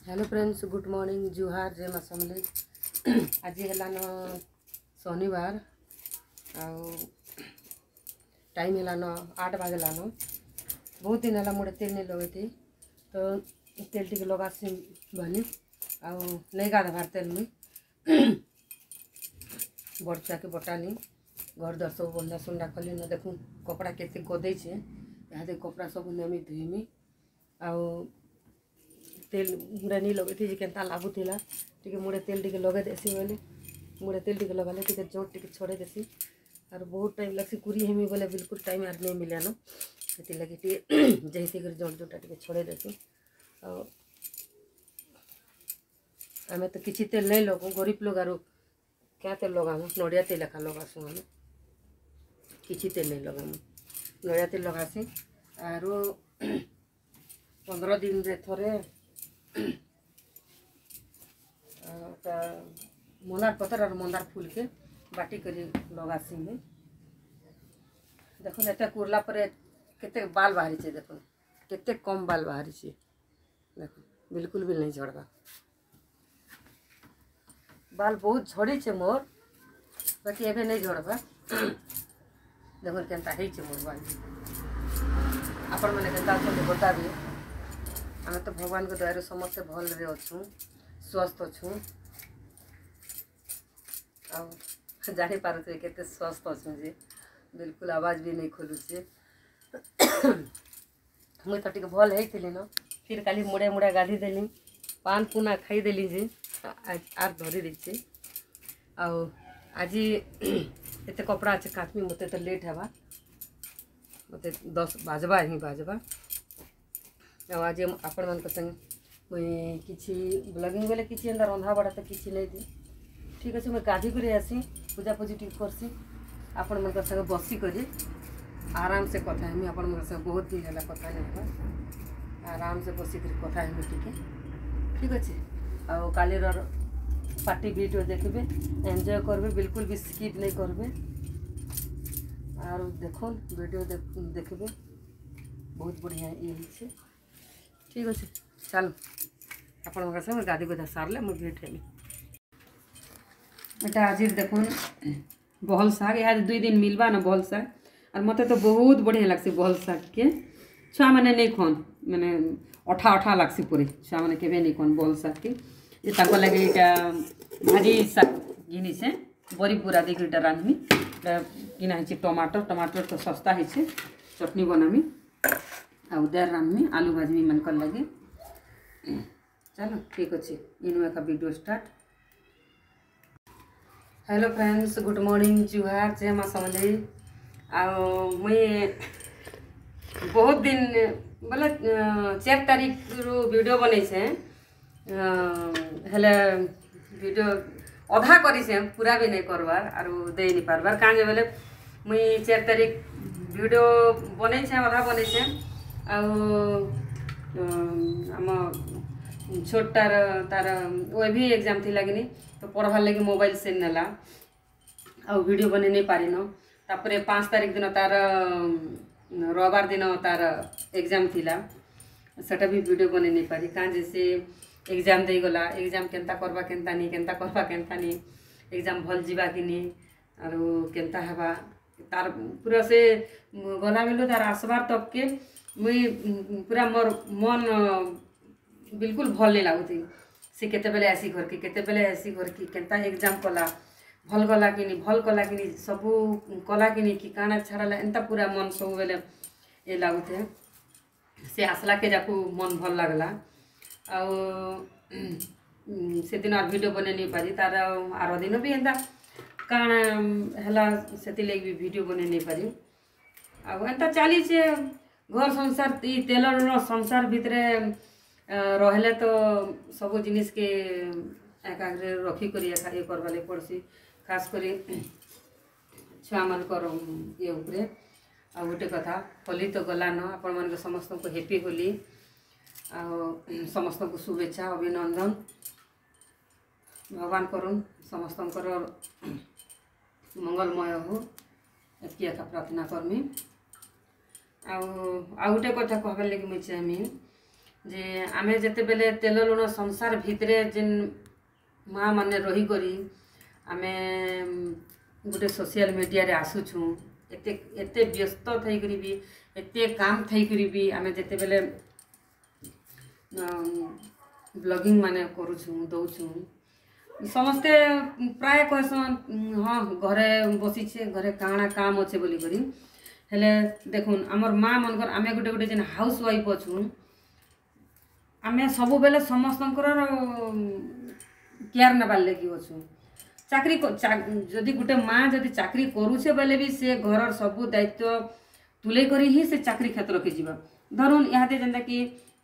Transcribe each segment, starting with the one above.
Hello friends, good morning, जुहार, जय माँ समले। आज है शनिवार टाइम है 8 बजलान। बहुत दिन है मुझे तेल नहीं लगे थी तो तेल टी लगासी बनी नहीं गाधबार तेल मुई बड़छुआ के बटानी घर द्वार सब बंधा सुंडा कली न देखूँ कपड़ा केते गदे यहाँ कपड़ा सब नेमी धुईमी तेल मुड़े नहीं लगे थी केन्ता लगुला टी मुड़े तेल टी लगे देसी बोले मुड़े तेल टी लगाले टी जोट टी छोड़े देसी और बहुत टाइम लगसी कुरी हेमी बोले बिल्कुल टाइम आर नहीं मिलान से लगे जैसे कर जोट जोटा टी छोड़े देसी आम तो किसी तेल नहीं लगू गरीब लोग आर क्या तेल लगामु नड़िया तेल एका लगासु आम किसी तेल नहीं लगामु नड़िया तेल लगासी आर 15 दिन रे थोरे मंदार पतर और मंदार फूल के बाटी कर लगासी में देखो एत कुरला केते बाल बाहरी छे देखो केते कम बाल बाहरी छे देखो बिल्कुल भी नहीं झड़वा बाल बहुत झड़ी छे मोर बाकी एबे नहीं झड़वा देखो केनता है मोर बाल आपण मैंने केनता बताबी आम तो भगवान के दया समस्ते भल रे अच्छू स्वस्थ अच्छू जानी पारे के स्वस्थ अच्छू जे बिल्कुल आवाज भी नहीं खोलुचे मुई तो टी भल होती न फिर काली मुड़े मुड़ा गाधी देली पान पुना खाईदेली जे आर धरी देचे आज एत कपड़ा अच्छे काटमी मत तो लेट हवा मत 10 बाजवा ही बाजवा आज आपण मान संगे मुई किसी ब्लॉगिंग बेले किसी एंदा रंधा बड़ा तो किसी नहीं थी ठीक अच्छे मुझे गाधी कर आसी पूजा पूजी टी करसी आपण मान संगे बसी करी आराम से कथा हेमी आपण मान संगे बहुत दिन है कथा नहीं आराम से बसिक कथा हेमी टी ठीक अच्छे काली पार्टी वीडियो देखबे एंजॉय करबे बिल्कुल भी स्किप नहीं करबे और देखो वीडियो देखबे बहुत बढ़िया ये ठीक अच्छे चलो आपण संगे गाधी गुधा सारे मुझे भेट हेमी एटा आज देखो बहल शाग यहाँ 2 दिन मिलवा ना बहल शाग और मत तो बहुत बढ़िया लगसी बहल शाग के छुआ मैंने नहीं खन मैंने अठा अठा लगसी पूरे छुआ मैंने केवे नहीं खन बहल शाग के ये लगे यहाँ भाजी शाग घिनी से बड़ी पूरा देखिए रांधमी किना टमाटर टमाटर तो सस्ता है चटनी बनामी आउदार रांधमी आलू भाजमी मनकर लगे चलो ठीक अच्छे इन का video start. Hello friends, good morning, जुहार, जय माँ समले। मुई बहुत दिन बोले 4 तारीख रु वीडियो बने हेले वीडियो अधा करी पूरा भी नहीं करवार और दे नहीं पारबार कहाँ बोले मुई 4 तारीख वीडियो बने अधा बने आम छोटार तार वो भी एग्जाम थी लगी तो पढ़वार लगे मोबाइल से नेला आ वीडियो बने नहीं पारिन तापर 5 तारीख दिन तार रविवार दिन तार एग्जाम थिला सेटा भी वीडियो बने नहीं पारी कहाँ जैसे एग्जाम दे गला एग्जाम केनता करवा केनता नहीं एग्जाम भल जीवा कि नहीं और केनता हवा तार पूरा से गला बेलो तार आसबार तक के मुई पूरा मोर मन बिल्कुल भल नहीं लगुथी से केते बेले आसी घर की केते बेले आसी घर की केनता एग्जाम कला भल गला कि नहीं भल कला कि नहीं सबू कला कि नहीं कि काना छाड़ा एंता पूरा मन सब बेले ये लगुथे से आसला के जाकू मन भल लगला से दिन और वीडियो बने नहीं पारी तार आर दिन भी एंता काना हला से लगे भी वीडियो बने नहीं पारी एंता चली घर संसार तेलर संसार भितरे रहले तो सब जिनिस के एकाग्रे रखी कर ये करवा लगे पड़सी खास कर छुआ मानकर ये उपरे आ गोटे कथा होली तो गलान आपण मान समस्त को हैप्पी होली आ समस्त को शुभेच्छा अभिनंदन भगवान करुन समस्त मंगलमय हो एति एका प्रार्थना करमी आ गोटे कथा कहबार लगे मुझे चाहमी जे आमे जेते बेले तेल लुण संसार भितरे जेन माँ माने रही करी आमे गोटे सोशल मीडिया रे आसुछू एते एते व्यस्त थई करी भी एते काम थई करी भी आमे जेते बेले ब्लॉगिंग माने करूछु दउछु समस्ते प्राय कहसन हाँ घरे बसी छे घरे काଣା काम अच्छे बोली करी हेले देखुन आमर माँ मनकर आमे गोटे गोटे जेन हाउस वाइफ अछु आमे सब बेले समस्तंकर केयर नबार लगी अछु चाकरी जदि गोटे माँ जदि चाकरी करूछे बेले भी से घर सबू दायित्व तुले करी ही से चाकरी क्षेत्र के जीवा धरुन इहाते जेंता कि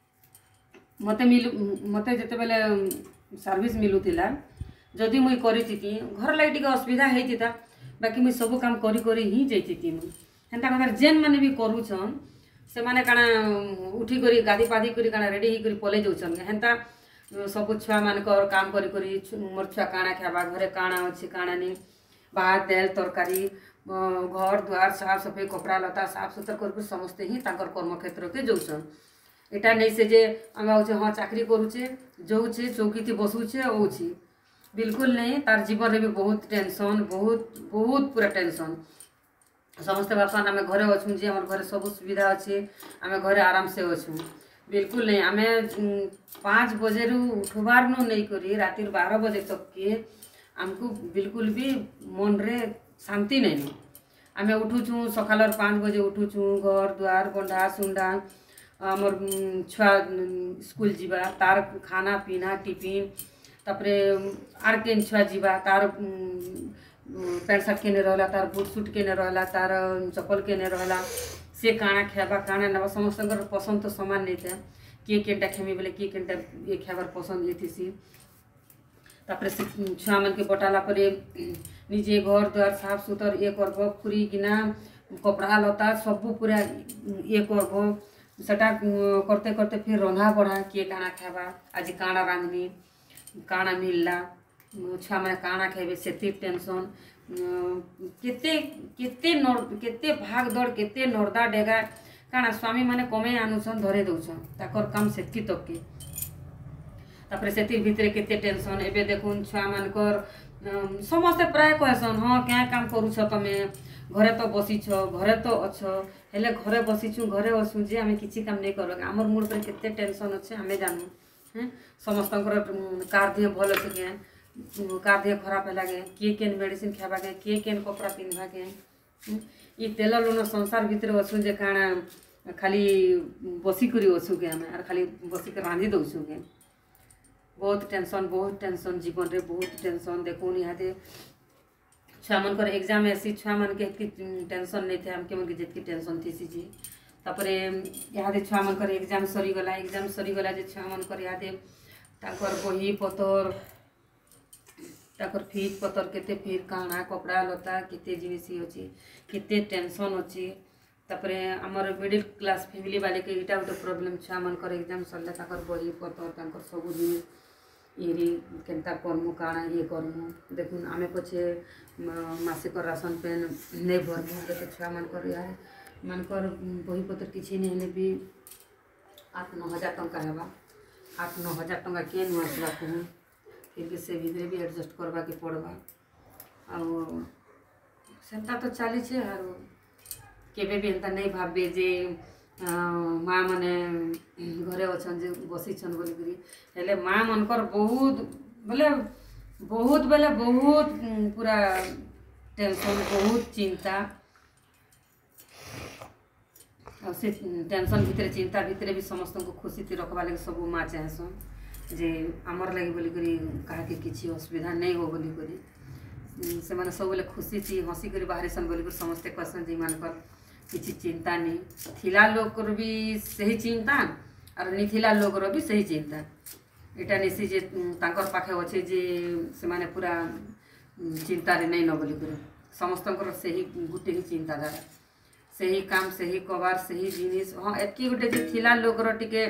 मते जेते बेले सर्विस मिलुथिला जदि मुई करिथिति घर लागि टिके असुविधा हेतिता बाकी मुई सब काम करी करी ही जैतिति मु हेंता कबार जेन माने भी करूछन से माने काना उठी करी गादी पादी करी काना रेडी ही करी पले जाउछन हेंता सब छुआ मानकर काम करी करी मोर छुआ काना खाबा घरे काना अछि काना नहीं भात दाल तरकारी घर द्वार साफ सफाई कपड़ा लता साफ सुथरा कर समस्ते ही ताकर कर्म क्षेत्र के जाउछन एटा नहीं से जे आमे होचे हाँ चाकरी करूचे जाउचे चौकी थी बसुचे ओछि बिल्कुल नहीं तार जीवन रे भी बहुत टेंशन बहुत बहुत पूरा टेंशन समस्त बासन आमे घरे अछुं जे हमर घरे सब सुविधा अछि आमे घरे आराम से अछुं बिल्कुल नहीं आमे 5 बजे रु उठबार नु नहीं करी रातिर 12 बजे तक के हमको बिल्कुल भी मन रे शांति नहीं आमे उठुछु सकालर 5 बजे उठुछु घर द्वार बंडा सुंडा आमर छुआ स्कूल जीवा तार खाना पीना टिफिन तापरे आर केन छुआ जीवा तार पैंट शर्ट केने रहला तार बूट सूट केने रहला तार चप्पल केने रहला से काना खाबा काना नबा समस्तकर पसंद तो समान नहीं था किए केनटा खेमी बोले किए केनटा ये खाबार पसंद ये थी तापरे से छुआ मन के बटाला परे निजे घर द्वार साफ सुथर ये करबो खुरी गिना कपड़ा लता सब पूरा ये करबो सेटा करते करते फिर रंधा बढ़ा किए काना खाबा आज काना रांधनी काना मिलला छुआ मैंने काना खाइबे से टेंशन केते केते केते भाग दौड़ केते नर्दा डेगा काना स्वामी माने कमे आनुछन धरे दउछन ताकर काम सेतकी तक के तापरे सेतिर भितरे केते टेंशन एबे देखुन छुआ मानकर समस्ते प्राय कहसन हाँ क्या काम करूछ तमे घरे तो बसी छो घरे तो अच्छो हेले घरे बसी छु घरे असु जे आमे किछि काम नहीं करबे हमर मूड पर केते टेंशन अछि हमें जानू हैं समस्तंकर कार दिए भल अछि के कार दिए खराब लागे किए केन मेडिसिन खाबा के किए केन कपड़ा पिनबा के ई तेल लुण संसार भितर असु जे काना खाली बसी करी असु के हमें और खाली बसी के रांधी दउसु के बहुत टेंशन जीवन रे बहुत टेंशन देखो इहाते छुआ मनकर एग्जाम ऐसी छुआ मन के टेंशन नहीं थे हमके मन के जितकी टेंशन थी सी जी तापरे इहाते छुआ मनकर एग्जाम सरी गला जे छुआ मनकर इहाते ताकर बही पतर ताकर फीस पतर केते फिर काना कपड़ा लता केते जिनिस अछि केते टेंशन अछि तापरे हमर मिडिल क्लास फैमिली वाले के इटा गोटे प्रॉब्लम छुआ मनकर एग्जाम सरला ताकर बही पतर ताकर सब जिनिस ये केनता करमु काना ये करमु देखुन आमे पछे मासिक राशन पेन नहीं भरमु देखे छुआ मनकर यार मनकर बही पत्र किछि नहीं हेले भी 8-9 हजार टंका हेबा 8-9 हजार टंका के नु आसला कहूँ फिर भी से भीतर भी एडजस्ट करवा के पड़वा और सेंता तो चली छे और केबे भी एंता नहीं भाबे जे माँ मने घरे अच्छन जे बसी छन बोली करी हेले माँ मनकर बहुत बेले बहुत पूरा टेंशन बहुत चिंता और से टेंशन भितर चिंता भितर भी समस्त को खुशी थी रखवा लगे सब माँ चाहसन जे आमर लगे बोली करी कहा के किसी असुविधा नहीं हो बोली करी से माने सब बोले खुशी थी हंसी करी बाहर सन बोली कर समस्ते कहसन जे मानकर किसी चिंता नहीं थिला लोग भी सही चिंता और नहीं थिला लोग भी सही चिंता एटा नहीं जे तांकर पाखे अच्छे जे से माने पूरा चिंता रे नहीं न बोली कर समस्तंकर सही गुटे ही चिंताधारा सही काम सही कबार सही जिनिस हाँ एतकी गुटे जे थिला लोग टिके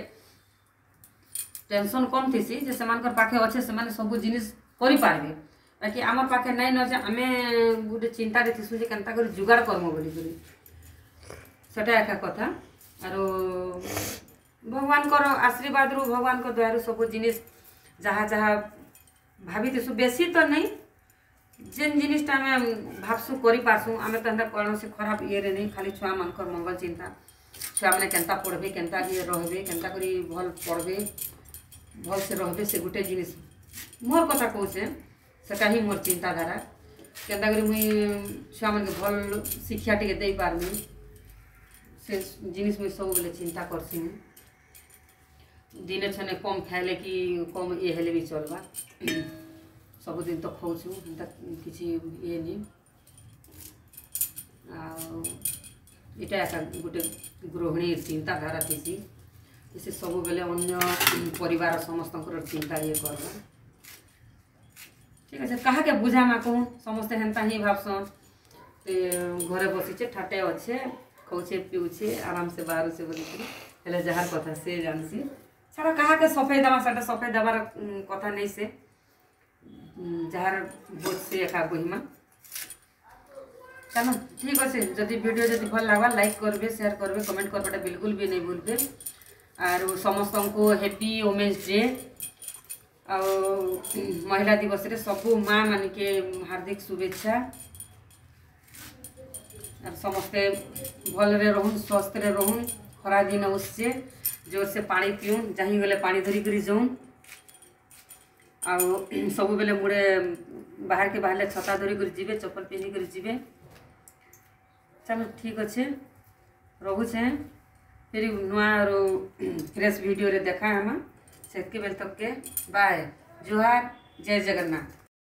टेंशन कम थी जे सेमानकर पाखे अच्छे से माने सब जिनिस करि पारबे बाकी आमर पाखे नहीं न जे आमे गुटे चिंता रे थिसु जे केनता कर जुगाड़ करमो बोली करी सेटा एका कथा और भगवान को आशीर्वाद रु भगवान को दयारु सब जिनिस जहाँ जहाँ भाभी बेसी तो नहीं जेन जिनिसटा आम भावसु कर आम तो कौन से खराब ये नहीं खाली छुआ मान मंगल चिंता छुआ मैंने केन्ता पढ़बे केन्ता रहे केन्ता करी भल पढ़बे भल से रहे से गोटे जिनिस मोर कथा कौचे सेटा ही मोर चिंताधारा केन्ता करी मुई छुआ मन के भल शिक्षा टिके दे पारमी से जिनिस मुई सब बेले चिंता करसी दिने छने कम खाइले कि कम ये हेले भी चलबा सबुदिन तो खाऊँ किसी ये नहीं आटा एक गोटे गृहिणी चिंताधारा थी से सब बेले अन्य परिवार समस्त चिंता ये करवा ठीक है कहा के बुझामा कहूँ समस्ते हेन्ता ही भावसन घरे बसीचे ठाटे अच्छे खाऊे पीऊे आराम से बाहर से बोलिक जार कथा से जानसी सारा कहा के सफाई दवा साटा सफाई दबार कथा नहीं से जार बोझ से एका बहिमा चलो ठीक अच्छे जदि वीडियो जदि भल लगा लाइक करबे शेयर करबे कमेंट करवाटा बिल्कुल भी नहीं भूलबे और समस्त को हैप्पी वुमेन्स डे और महिला दिवस रे सबू माँ मान के हार्दिक शुभेच्छा और समस्ते भलरे रहून स्वस्थ रे रहून खरा दिन उससे जोर से पानी पीऊन जहीं गले पानी धरिक जाऊन आ सब बेले मुड़े बाहर के बाहर छता धरिक जीवे चप्पल पिंधिक जीवे चलो ठीक अच्छे रोचे फिर नुआ फ्रेश वीडियो रे देखा हम से बेल तक के बाय जुहार जय जगन्नाथ।